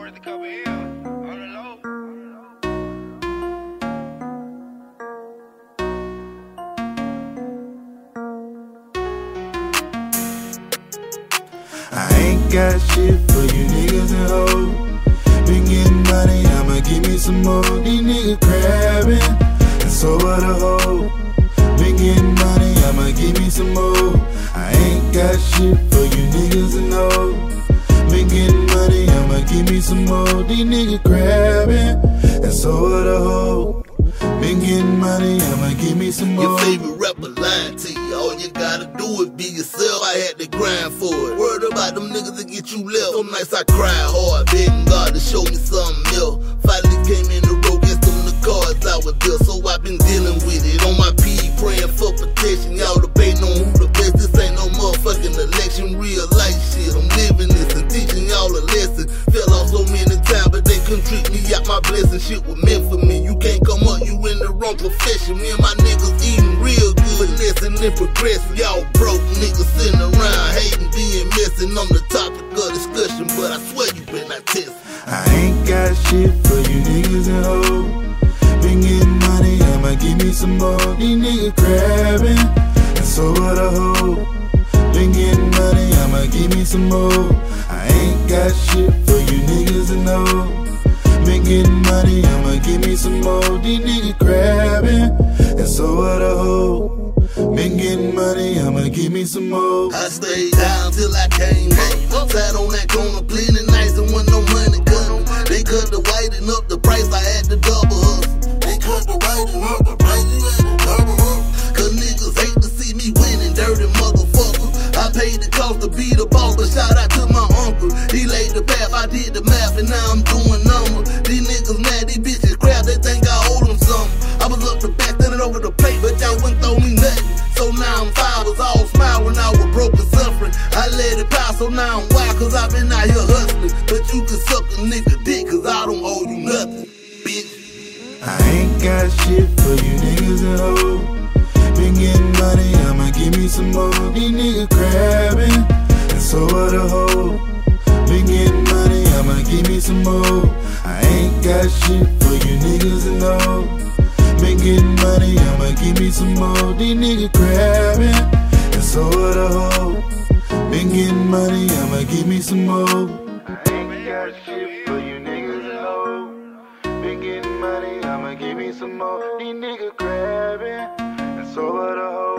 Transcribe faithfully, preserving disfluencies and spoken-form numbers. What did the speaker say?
worth a couple M's on the low. I ain't got shit for you niggas and hoes. Been getting money, I'ma give me some more. These niggas crabbing, and so are the hoes. Been getting money, I'ma give me some more. I ain't got shit for you niggas and hoes. Been getting money, I'ma give me some more. These niggas crabbing, and so are the hoes. Been getting money, I'ma give me some more. Your favorite rapper lying to you. All you gotta do is be yourself. I had to grind for it. Word about them niggas that get you left. Some nights I cried hard, begging God to show me something else. Finally came in the road, guess them the cards I was dealt. So I been dealing with it. On my P, praying for protection. Y'all debating on who the best. This ain't no motherfucking election. Real life shit. I'm living this and teaching y'all a lesson. Fell off so many times, but they couldn't treat me out. My blessing shit was meant for me. You can't come up, you in the wrong profession. Me and my niggas eating real good, finessing and progressing. Y'all broke niggas sitting around hating, being messing on the topic of discussion, but I swear you been not testing. I ain't got shit for you niggas and hoes. Been getting money, I'ma give me some more. These niggas crabbing, and so are the hoes. Been getting money, I'ma give me some more. I ain't got shit for you niggas and hoes. Been getting money, I'ma give me some more. These niggas crabbing, and so are the hoes. Been getting money, I'ma give me some more. I stayed down till I came up. Sat on that corner plenty nights and when no money coming. They cut the whiting up the price, I had to double hustle. They cut the whiting up the price, you had to double hustle. Cause niggas hate to see me winning, dirty motherfucker. I paid the cost to be the boss, but shout out to my uncle. He laid the path, I did the math, and now I'm doing numbers. These niggas mad, these bitches crap, they think I owe them something. I was up the back, standing over the plate, but y'all wouldn't throw me nothing. So now I'm five, was all smile when I was broke and suffering. I let it pass, so now I'm wild, cause I've been out here hustling. But you can suck a nigga dick, cause I don't owe you nothing, bitch. I ain't got shit for you niggas and hoes. Been getting money, I'ma give me some more. These niggas crabbing, and so are the hoes. Been getting money, I'ma give me some more. I ain't got shit for you niggas and hoes. Been getting money, I'ma give me some more. These niggas crabbing, and so are the hoes. Been getting money, I'ma give me some more. I ain't got shit for you niggas and hoes. Been getting money, I'ma give me some more. These niggas crabbing, and so are the hoes.